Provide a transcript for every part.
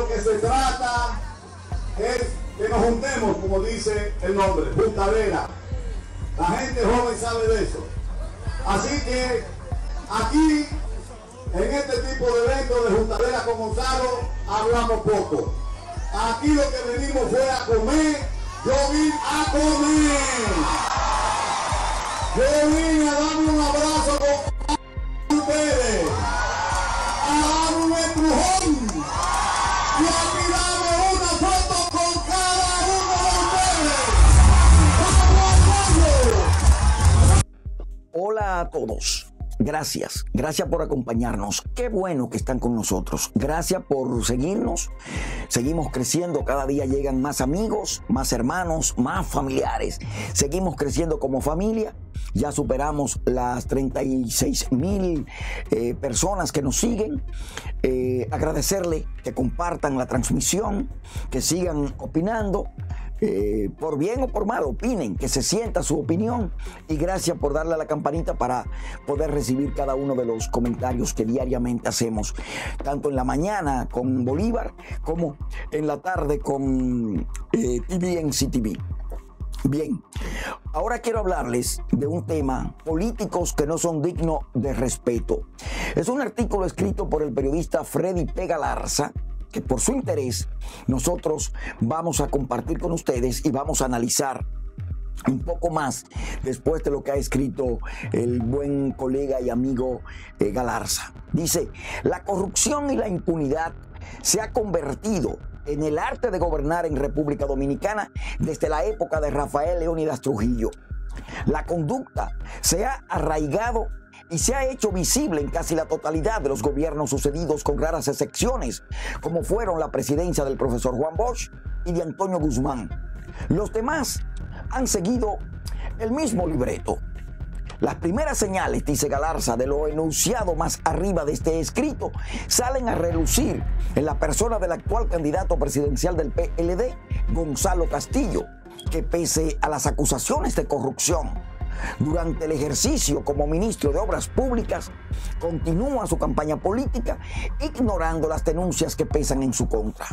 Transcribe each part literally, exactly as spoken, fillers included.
lo que se trata es que nos juntemos, como dice el nombre, juntadera. La gente joven sabe de eso. Así que aquí, en este tipo de eventos de juntadera con Gonzalo, hablamos poco. Aquí lo que venimos fue a comer. Yo vine a comer. Yo vine a darme un abrazo con ustedes, a darme un empujón y a tirarme una foto con cada uno de ustedes. Hola a todos. Gracias, gracias por acompañarnos. Qué bueno que están con nosotros. Gracias por seguirnos. Seguimos creciendo, cada día llegan más amigos, más hermanos, más familiares. Seguimos creciendo como familia. Ya superamos las treinta y seis mil eh, personas que nos siguen. Eh, agradecerle que compartan la transmisión, que sigan opinando. Eh, por bien o por mal, opinen, que se sienta su opinión, y gracias por darle a la campanita para poder recibir cada uno de los comentarios que diariamente hacemos, tanto en la mañana con Bolívar como en la tarde con eh, T V N C T V. Bien, ahora quiero hablarles de un tema: políticos que no son dignos de respeto. Es un artículo escrito por el periodista Freddy P. Galarza, que por su interés nosotros vamos a compartir con ustedes y vamos a analizar un poco más después de lo que ha escrito el buen colega y amigo eh, Galarza. Dice: la corrupción y la impunidad se ha convertido en el arte de gobernar en República Dominicana desde la época de Rafael Leónidas Trujillo. La conducta se ha arraigado y se ha hecho visible en casi la totalidad de los gobiernos sucedidos, con raras excepciones, como fueron la presidencia del profesor Juan Bosch y de Antonio Guzmán. Los demás han seguido el mismo libreto. Las primeras señales, dice Galarza, de lo enunciado más arriba de este escrito salen a relucir en la persona del actual candidato presidencial del P L D, Gonzalo Castillo, que pese a las acusaciones de corrupción durante el ejercicio como ministro de Obras Públicas, continúa su campaña política ignorando las denuncias que pesan en su contra.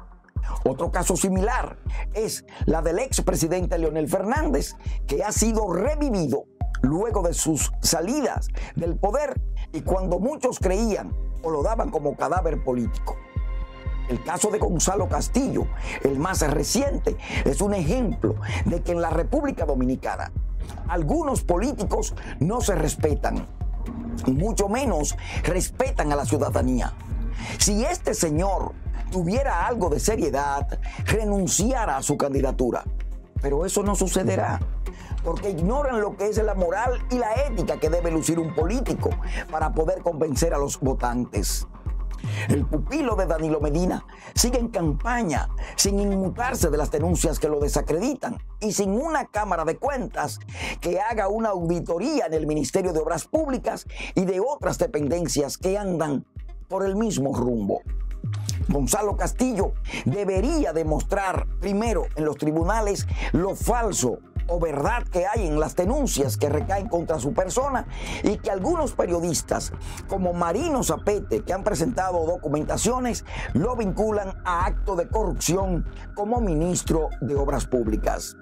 Otro caso similar es la del expresidente Leonel Fernández, que ha sido revivido luego de sus salidas del poder y cuando muchos creían o lo daban como cadáver político. El caso de Gonzalo Castillo, el más reciente, es un ejemplo de que en la República Dominicana algunos políticos no se respetan, y mucho menos respetan a la ciudadanía. Si este señor tuviera algo de seriedad, renunciara a su candidatura. Pero eso no sucederá, porque ignoran lo que es la moral y la ética que debe lucir un político para poder convencer a los votantes. El pupilo de Danilo Medina sigue en campaña sin inmutarse de las denuncias que lo desacreditan y sin una Cámara de Cuentas que haga una auditoría en el Ministerio de Obras Públicas y de otras dependencias que andan por el mismo rumbo. Gonzalo Castillo debería demostrar primero en los tribunales lo falso o verdad que hay en las denuncias que recaen contra su persona y que algunos periodistas como Marino Zapete, que han presentado documentaciones, lo vinculan a acto de corrupción como ministro de Obras Públicas.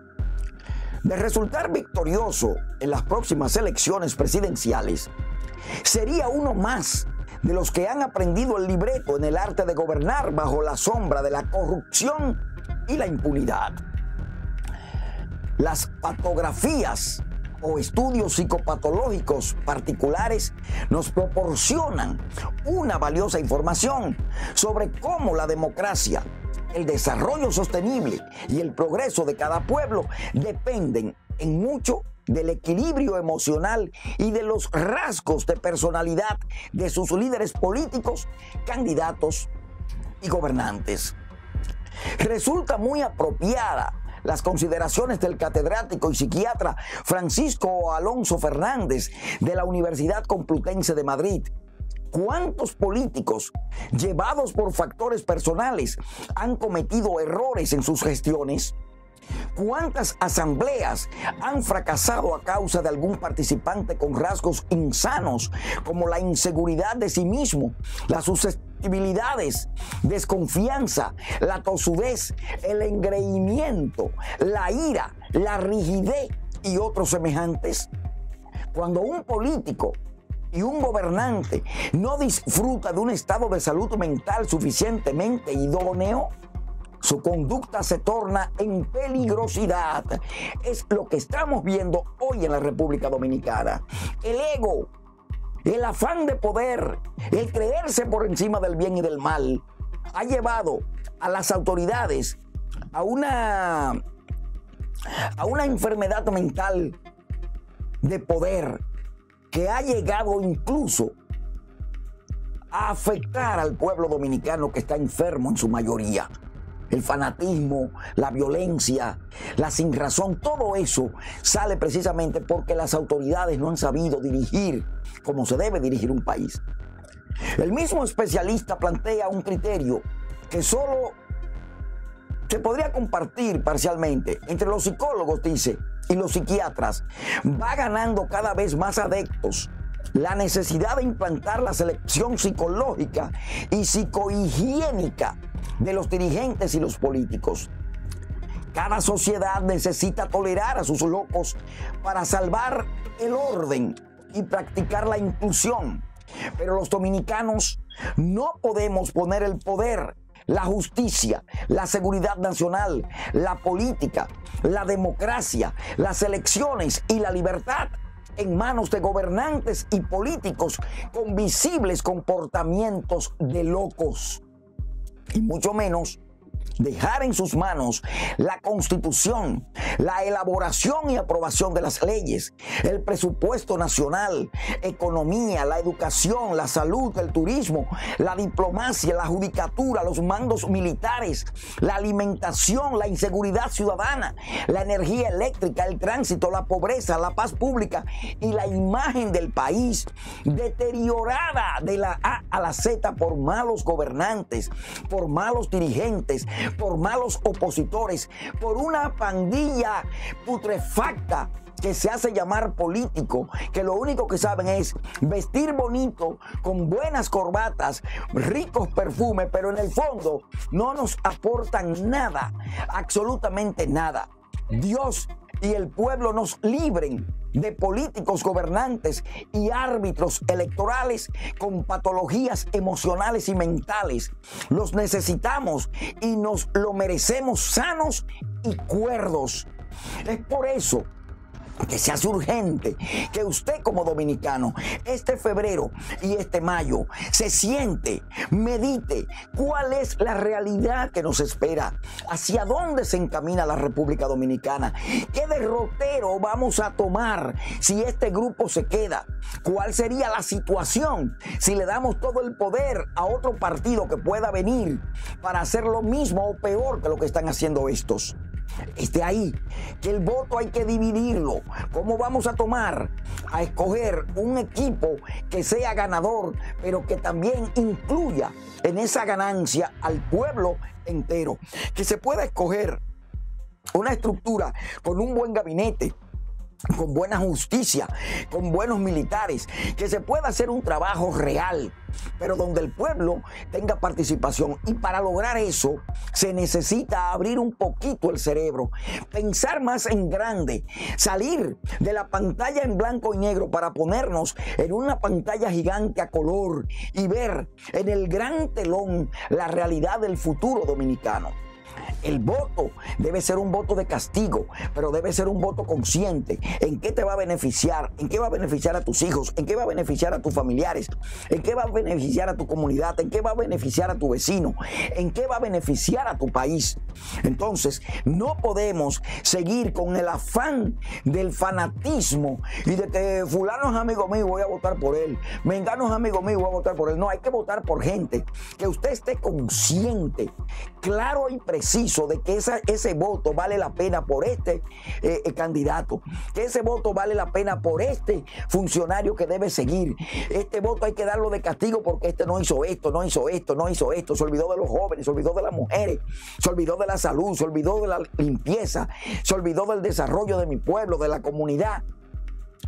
De resultar victorioso en las próximas elecciones presidenciales, sería uno más de los que han aprendido el libreto en el arte de gobernar bajo la sombra de la corrupción y la impunidad. Las patografías o estudios psicopatológicos particulares nos proporcionan una valiosa información sobre cómo la democracia, el desarrollo sostenible y el progreso de cada pueblo dependen en mucho del equilibrio emocional y de los rasgos de personalidad de sus líderes políticos, candidatos y gobernantes. Resulta muy apropiada las consideraciones del catedrático y psiquiatra Francisco Alonso Fernández de la Universidad Complutense de Madrid. ¿Cuántos políticos, llevados por factores personales, han cometido errores en sus gestiones? ¿Cuántas asambleas han fracasado a causa de algún participante con rasgos insanos como la inseguridad de sí mismo, la, sus susceptibilidades, desconfianza, la tosudez, el engreimiento, la ira, la rigidez y otros semejantes. Cuando un político y un gobernante no disfruta de un estado de salud mental suficientemente idóneo, su conducta se torna en peligrosidad. Es lo que estamos viendo hoy en la República Dominicana. El ego, el afán de poder, el creerse por encima del bien y del mal, ha llevado a las autoridades a una, a una enfermedad mental de poder que ha llegado incluso a afectar al pueblo dominicano, que está enfermo en su mayoría. El fanatismo, la violencia, la sinrazón, todo eso sale precisamente porque las autoridades no han sabido dirigir como se debe dirigir un país. El mismo especialista plantea un criterio que solo se podría compartir parcialmente entre los psicólogos, dice, y los psiquiatras. Va ganando cada vez más adeptos la necesidad de implantar la selección psicológica y psicohigiénica de los dirigentes y los políticos. Cada sociedad necesita tolerar a sus locos para salvar el orden y practicar la inclusión. Pero los dominicanos no podemos poner el poder, la justicia, la seguridad nacional, la política, la democracia, las elecciones y la libertad en manos de gobernantes y políticos con visibles comportamientos de locos. Y mucho menos dejar en sus manos la Constitución, la elaboración y aprobación de las leyes, el presupuesto nacional, economía, la educación, la salud, el turismo, la diplomacia, la judicatura, los mandos militares, la alimentación, la inseguridad ciudadana, la energía eléctrica, el tránsito, la pobreza, la paz pública y la imagen del país deteriorada de la A a la Z por malos gobernantes, por malos dirigentes, por malos opositores, por una pandilla putrefacta que se hace llamar político, que lo único que saben es vestir bonito, con buenas corbatas, ricos perfumes, pero en el fondo no nos aportan nada, absolutamente nada. Dios y el pueblo nos libren de políticos gobernantes y árbitros electorales con patologías emocionales y mentales. Los necesitamos y nos lo merecemos sanos y cuerdos. Es por eso que se hace urgente que usted como dominicano este febrero y este mayo se siente, medite cuál es la realidad que nos espera, hacia dónde se encamina la República Dominicana, qué derrotero vamos a tomar si este grupo se queda, cuál sería la situación si le damos todo el poder a otro partido que pueda venir para hacer lo mismo o peor que lo que están haciendo estos. Esté ahí, que el voto hay que dividirlo. ¿Cómo vamos a tomar? A escoger un equipo que sea ganador, pero que también incluya en esa ganancia al pueblo entero. Que se pueda escoger una estructura con un buen gabinete, con buena justicia, con buenos militares, que se pueda hacer un trabajo real, pero donde el pueblo tenga participación. Y para lograr eso se necesita abrir un poquito el cerebro, pensar más en grande, salir de la pantalla en blanco y negro para ponernos en una pantalla gigante a color y ver en el gran telón la realidad del futuro dominicano. El voto debe ser un voto de castigo, pero debe ser un voto consciente. ¿En qué te va a beneficiar? ¿En qué va a beneficiar a tus hijos? ¿En qué va a beneficiar a tus familiares? ¿En qué va a beneficiar a tu comunidad? ¿En qué va a beneficiar a tu vecino? ¿En qué va a beneficiar a tu país? Entonces, no podemos seguir con el afán del fanatismo y de que fulano es amigo mío, voy a votar por él. Mengano es amigo mío, voy a votar por él. No, hay que votar por gente que usted esté consciente, claro y preciso de que esa, ese voto vale la pena por este eh, eh, candidato, que ese voto vale la pena por este funcionario que debe seguir. Este voto hay que darlo de castigo porque este no hizo esto, no hizo esto, no hizo esto, se olvidó de los jóvenes, se olvidó de las mujeres, se olvidó de la salud, se olvidó de la limpieza, se olvidó del desarrollo de mi pueblo, de la comunidad.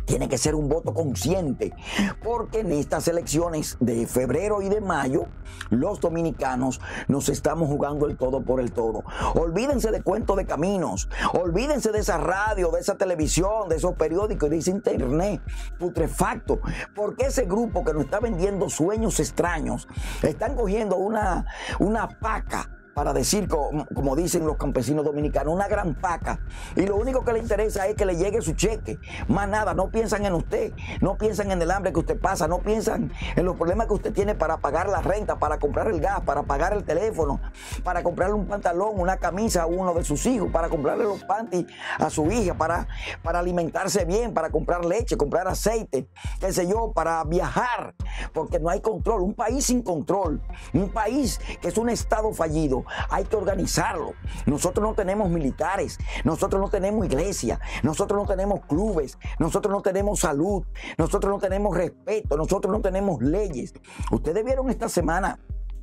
Tiene que ser un voto consciente, porque en estas elecciones de febrero y de mayo, los dominicanos nos estamos jugando el todo por el todo. Olvídense de cuentos de caminos, olvídense de esa radio, de esa televisión, de esos periódicos y de ese internet putrefacto, porque ese grupo que nos está vendiendo sueños extraños, están cogiendo una, una paca, para decir, como, como dicen los campesinos dominicanos, una gran paca, y lo único que le interesa es que le llegue su cheque, más nada. No piensan en usted, no piensan en el hambre que usted pasa, no piensan en los problemas que usted tiene para pagar la renta, para comprar el gas, para pagar el teléfono, para comprarle un pantalón, una camisa a uno de sus hijos, para comprarle los panties a su hija, para, para alimentarse bien, para comprar leche, comprar aceite, qué sé yo, para viajar, porque no hay control. Un país sin control, un país que es un estado fallido, hay que organizarlo. Nosotros no tenemos militares, nosotros no tenemos iglesia, nosotros no tenemos clubes, nosotros no tenemos salud, nosotros no tenemos respeto, nosotros no tenemos leyes. Ustedes vieron esta semana,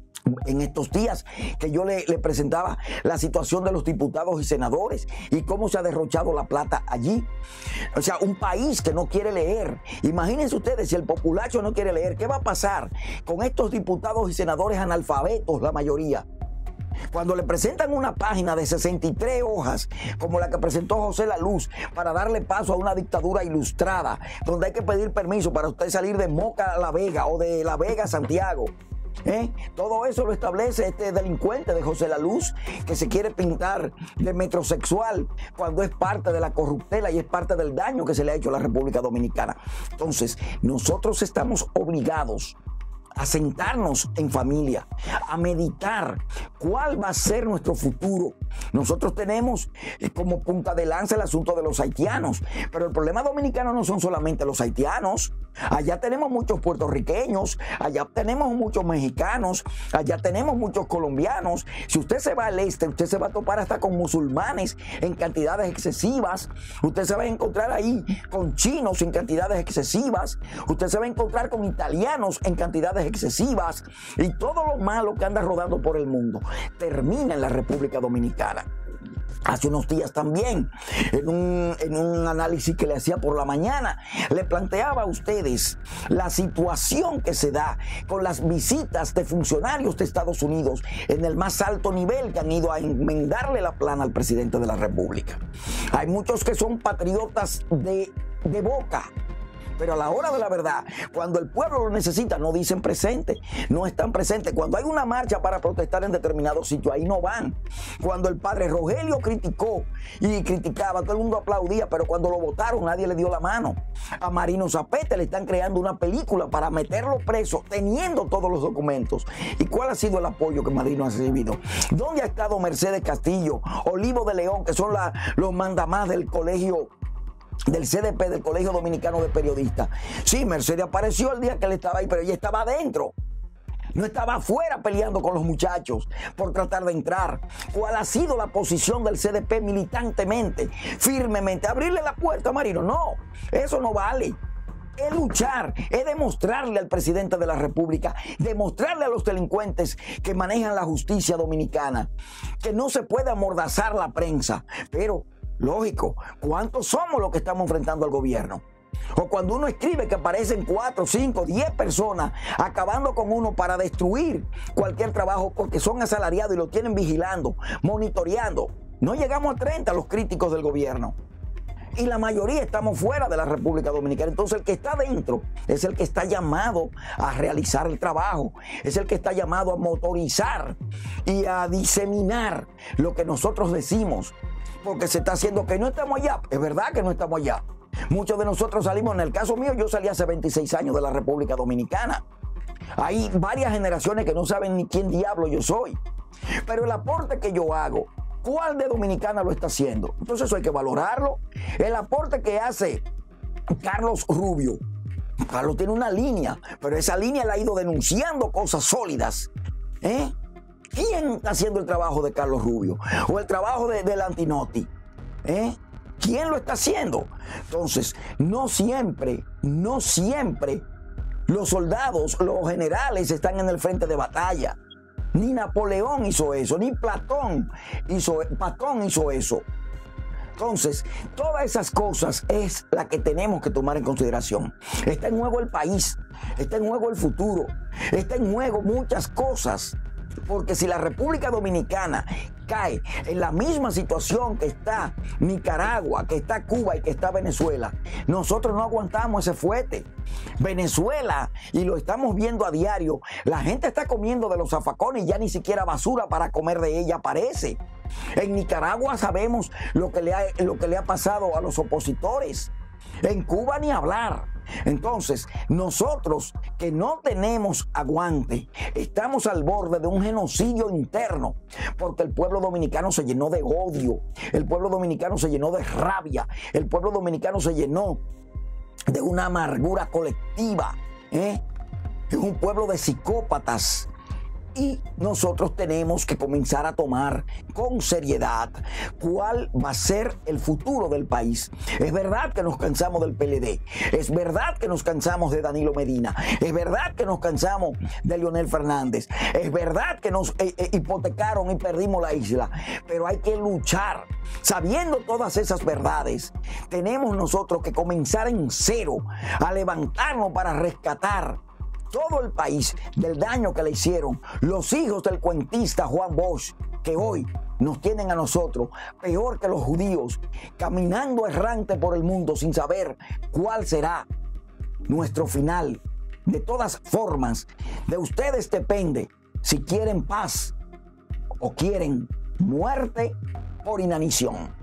en estos días, que yo le, le presentaba la situación de los diputados y senadores y cómo se ha derrochado la plata allí. O sea, un país que no quiere leer. Imagínense ustedes, si el populacho no quiere leer, ¿qué va a pasar con estos diputados y senadores analfabetos, la mayoría? Cuando le presentan una página de sesenta y tres hojas, como la que presentó José La Luz, para darle paso a una dictadura ilustrada, donde hay que pedir permiso para usted salir de Moca a La Vega o de La Vega a Santiago, ¿Eh? todo eso lo establece este delincuente de José La Luz, que se quiere pintar de metrosexual cuando es parte de la corruptela y es parte del daño que se le ha hecho a la República Dominicana. Entonces, nosotros estamos obligados a sentarnos en familia, a meditar cuál va a ser nuestro futuro. Nosotros tenemos como punta de lanza el asunto de los haitianos, pero el problema dominicano no son solamente los haitianos. Allá tenemos muchos puertorriqueños, allá tenemos muchos mexicanos, allá tenemos muchos colombianos. Si usted se va al este, usted se va a topar hasta con musulmanes en cantidades excesivas. Usted se va a encontrar ahí con chinos en cantidades excesivas. Usted se va a encontrar con italianos en cantidades excesivas. Y todo lo malo que anda rodando por el mundo termina en la República Dominicana. Hace unos días también, en un, en un análisis que le hacía por la mañana, le planteaba a ustedes la situación que se da con las visitas de funcionarios de Estados Unidos en el más alto nivel, que han ido a enmendarle la plana al presidente de la República. Hay muchos que son patriotas de, de boca, pero a la hora de la verdad, cuando el pueblo lo necesita, no dicen presente, no están presentes. Cuando hay una marcha para protestar en determinado sitio, ahí no van. Cuando el padre Rogelio criticó y criticaba, todo el mundo aplaudía, pero cuando lo votaron, nadie le dio la mano. A Marino Zapete le están creando una película para meterlo preso, teniendo todos los documentos. ¿Y cuál ha sido el apoyo que Marino ha recibido? ¿Dónde ha estado Mercedes Castillo, Olivo de León, que son la, los mandamás del colegio, del C D P, del Colegio Dominicano de Periodistas? Sí, Mercedes apareció el día que él estaba ahí, pero ella estaba adentro. No estaba afuera peleando con los muchachos por tratar de entrar. ¿Cuál ha sido la posición del C D P militantemente, firmemente? ¿Abrirle la puerta a Marino? No, eso no vale. Es luchar, es demostrarle al presidente de la República, demostrarle a los delincuentes que manejan la justicia dominicana, que no se puede amordazar la prensa. Pero lógico, ¿cuántos somos los que estamos enfrentando al gobierno? O cuando uno escribe que aparecen cuatro, cinco, diez personas acabando con uno para destruir cualquier trabajo porque son asalariados y lo tienen vigilando, monitoreando. No llegamos a treinta los críticos del gobierno. Y la mayoría estamos fuera de la República Dominicana. Entonces el que está dentro es el que está llamado a realizar el trabajo, es el que está llamado a motorizar y a diseminar lo que nosotros decimos. Porque se está haciendo que no estamos allá. Es verdad que no estamos allá. Muchos de nosotros salimos, en el caso mío, yo salí hace veintiséis años de la República Dominicana. Hay varias generaciones que no saben ni quién diablo yo soy. Pero el aporte que yo hago, ¿cuál de dominicana lo está haciendo? Entonces eso hay que valorarlo. El aporte que hace Carlos Rubio. Carlos tiene una línea, pero esa línea la ha ido denunciando cosas sólidas. ¿Eh? ¿Quién está haciendo el trabajo de Carlos Rubio? ¿O el trabajo de, del Antinoti? ¿Eh? ¿Quién lo está haciendo? Entonces, no siempre, no siempre los soldados, los generales están en el frente de batalla. Ni Napoleón hizo eso, ni Platón hizo, Platón hizo eso. Entonces, todas esas cosas es la que tenemos que tomar en consideración. Está en juego el país, está en juego el futuro, está en juego muchas cosas. Porque si la República Dominicana cae en la misma situación que está Nicaragua, que está Cuba y que está Venezuela, nosotros no aguantamos ese fuete. Venezuela, y lo estamos viendo a diario, la gente está comiendo de los zafacones y ya ni siquiera basura para comer de ella aparece. En Nicaragua sabemos lo que le ha, lo que le ha pasado a los opositores. En Cuba ni hablar. Entonces, nosotros que no tenemos aguante, estamos al borde de un genocidio interno, porque el pueblo dominicano se llenó de odio, el pueblo dominicano se llenó de rabia, el pueblo dominicano se llenó de una amargura colectiva, ¿eh? Es un pueblo de psicópatas. Y nosotros tenemos que comenzar a tomar con seriedad cuál va a ser el futuro del país. Es verdad que nos cansamos del P L D, es verdad que nos cansamos de Danilo Medina, es verdad que nos cansamos de Leonel Fernández, es verdad que nos eh, eh, hipotecaron y perdimos la isla, pero hay que luchar. Sabiendo todas esas verdades, tenemos nosotros que comenzar en cero a levantarnos para rescatar todo el país del daño que le hicieron los hijos del cuentista Juan Bosch, que hoy nos tienen a nosotros peor que los judíos, caminando errante por el mundo sin saber cuál será nuestro final. De todas formas, de ustedes depende si quieren paz o quieren muerte por inanición.